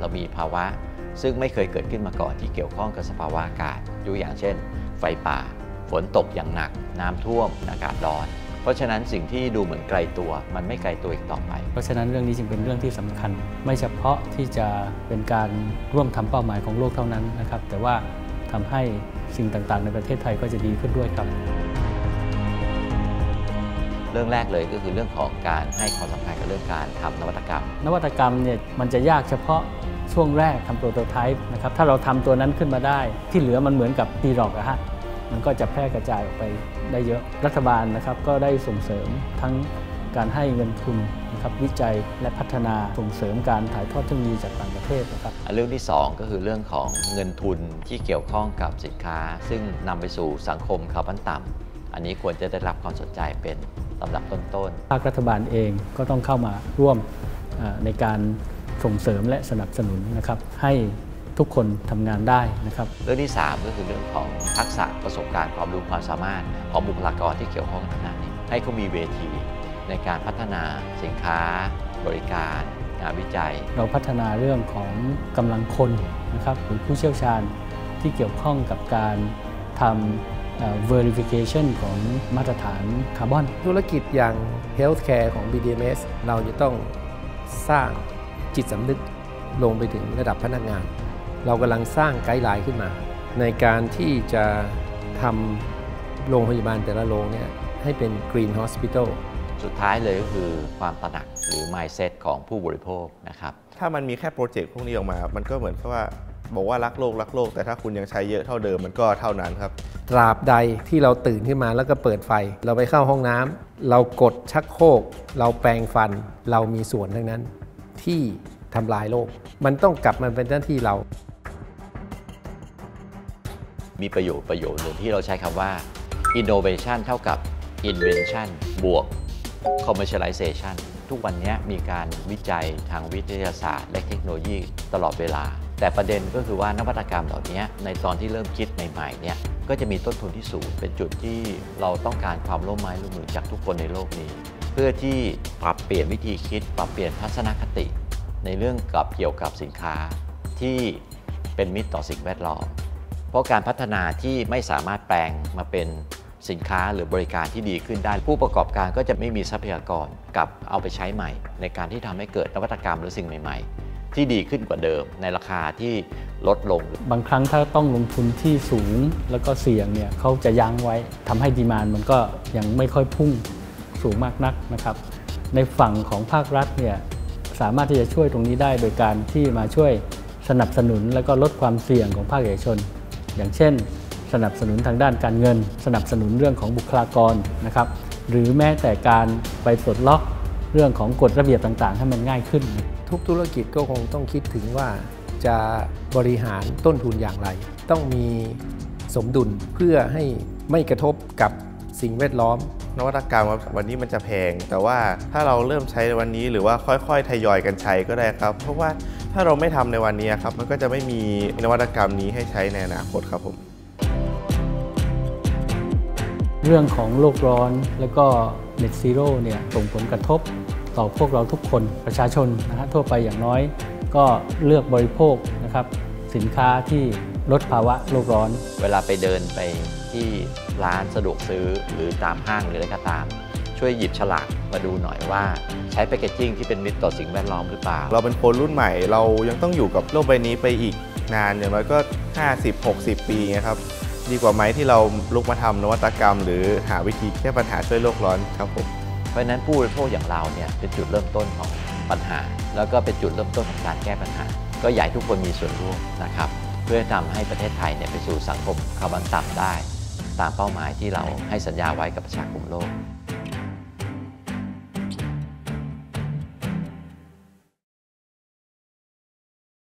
เรามีภาวะซึ่งไม่เคยเกิดขึ้นมาก่อนที่เกี่ยวข้องกับสภาวะอากาศยกอย่างเช่นไฟป่าฝนตกอย่างหนักน้ำท่วมอากาศร้อนเพราะฉะนั้นสิ่งที่ดูเหมือนไกลตัวมันไม่ไกลตัวอีกต่อไปเพราะฉะนั้นเรื่องนี้จึงเป็นเรื่องที่สำคัญไม่เฉพาะที่จะเป็นการร่วมทำเป้าหมายของโลกเท่านั้นนะครับแต่ว่าทำให้สิ่งต่างๆในประเทศไทยก็จะดีขึ้นด้วยครับเรื่องแรกเลยก็คือเรื่องของการให้ความสำคัญกับเรื่องการทำนวัตกรรมเนี่ยมันจะยากเฉพาะช่วงแรกทำโปรโตไทป์นะครับถ้าเราทำตัวนั้นขึ้นมาได้ที่เหลือมันเหมือนกับตีหลอกอะฮะมันก็จะแพร่กระจายออกไปได้เยอะรัฐบาลนะครับก็ได้ส่งเสริมทั้งการให้เงินทุนนะครับวิจัยและพัฒนาส่งเสริมการถ่ายทอดเทคโนโลยีจากต่างประเทศนะครับเรื่องที่2ก็คือเรื่องของเงินทุนที่เกี่ยวข้องกับสินค้าซึ่งนำไปสู่สังคมคาร์บอนต่ำอันนี้ควรจะได้รับความสนใจเป็นลำดับต้นๆภาครัฐบาลเองก็ต้องเข้ามาร่วมในการส่งเสริมและสนับสนุนนะครับให้ทุกคนทำงานได้นะครับเรื่องที่3ก็คือเรื่องของทักษะประสบการณ์ความรู้ความสามารถของบุคลากรที่เกี่ยวข้องกับงานนี้ให้เขามีเวทีในการพัฒนาสินค้าบริการงานวิจัยเราพัฒนาเรื่องของกำลังคนนะครับหรือผู้เชี่ยวชาญที่เกี่ยวข้องกับการทำverification ของมาตรฐานคาร์บอนธุรกิจอย่าง Healthcare ของ BDMs เราจะต้องสร้างจิตสำนึกลงไปถึงระดับพนักงานเรากำลังสร้างไกด์ไลน์ขึ้นมาในการที่จะทำโรงพยาบาลแต่ละโรงเนี่ยให้เป็น Green Hospital สุดท้ายเลยก็คือความตระหนักหรือ mindset ของผู้บริโภคนะครับถ้ามันมีแค่โปรเจกต์พวกนี้ออกมามันก็เหมือนกับว่าบอกว่ารักโลกแต่ถ้าคุณยังใช้เยอะเท่าเดิมมันก็เท่านั้นครับตราบใดที่เราตื่นขึ้นมาแล้วก็เปิดไฟเราไปเข้าห้องน้ำเรากดชักโครกเราแปรงฟันเรามีส่วนทั้งนั้นที่ทำลายโลกมันต้องกลับมาเป็นหน้าที่เรามีประโยชน์หนึ่งที่เราใช้คำว่า innovation เท่ากับ invention บวก commercialization ทุกวันนี้มีการวิจัยทางวิทยาศาสตร์และเทคโนโลยีตลอดเวลาแต่ประเด็นก็คือว่านวัตกรรมเหล่านี้ในตอนที่เริ่มคิดใหม่ๆเนี่ยก็จะมีต้นทุนที่สูงเป็นจุดที่เราต้องการความร่วมไม้ร่วมมือจากทุกคนในโลกนี้เพื่อที่ปรับเปลี่ยนวิธีคิดปรับเปลี่ยนทัศนคติในเรื่องเกี่ยวกับสินค้าที่เป็นมิตรต่อสิ่งแวดล้อมเพราะการพัฒนาที่ไม่สามารถแปลงมาเป็นสินค้าหรือบริการที่ดีขึ้นได้ผู้ประกอบการก็จะไม่มีทรัพยากรกับเอาไปใช้ใหม่ในการที่ทำให้เกิดนวัตกรรมหรือสิ่งใหม่ๆที่ดีขึ้นกว่าเดิมในราคาที่ลดลงบางครั้งถ้าต้องลงทุนที่สูงแล้วก็เสี่ยงเนี่ยเขาจะยั้งไว้ทำให้ดีมานด์มันก็ยังไม่ค่อยพุ่งสูงมากนักนะครับในฝั่งของภาครัฐเนี่ยสามารถที่จะช่วยตรงนี้ได้โดยการที่มาช่วยสนับสนุนและก็ลดความเสี่ยงของภาคเอกชนอย่างเช่นสนับสนุนทางด้านการเงินสนับสนุนเรื่องของบุคลากรนะครับหรือแม้แต่การไปปลดล็อกเรื่องของกฎระเบียบต่างๆให้มันง่ายขึ้นทุกธุรกิจก็คงต้องคิดถึงว่าจะบริหารต้นทุนอย่างไรต้องมีสมดุลเพื่อให้ไม่กระทบกับสิ่งแวดล้อมนวัตกรรมวันนี้มันจะแพงแต่ว่าถ้าเราเริ่มใช้ในวันนี้หรือว่าค่อยๆทยอยกันใช้ก็ได้ครับเพราะว่าถ้าเราไม่ทำในวันนี้ครับมันก็จะไม่มีนวัตกรรมนี้ให้ใช้ในอนาคตครับผมเรื่องของโลกร้อนแล้วก็ Net Zero เนี่ยส่งผลกระทบต่อพวกเราทุกคนประชาชนนะฮะทั่วไปอย่างน้อยก็เลือกบริโภคนะครับสินค้าที่ลดภาวะโลกร้อนเวลาไปเดินไปที่ร้านสะดวกซื้อหรือตามห้างหรืออะไรก็ตามช่วยหยิบฉลากมาดูหน่อยว่าใช้แพคเกจจิ้งที่เป็นมิตรต่อสิ่งแวดล้อมหรือเปล่าเราเป็นคนรุ่นใหม่เรายังต้องอยู่กับโลกใบนี้ไปอีกนานอย่างน้อยก็ 50-60 ปีนะครับดีกว่าไหมที่เราลุกมาทำนวัตกรรมหรือหาวิธีแก้ปัญหาช่วยโลกร้อนครับผมเพราะฉะนั้นผู้บริโภคอย่างเราเนี่ยเป็นจุดเริ่มต้นของปัญหาแล้วก็เป็นจุดเริ่มต้นของการแก้ปัญหาก็อยากให้ทุกคนมีส่วนร่วมนะครับเพื่อทำให้ประเทศไทยเนี่ยไปสู่สังคมคาร์บอนต่ำได้ตามเป้าหมายที่เราให้สัญญาไว้กับประชาคมโลก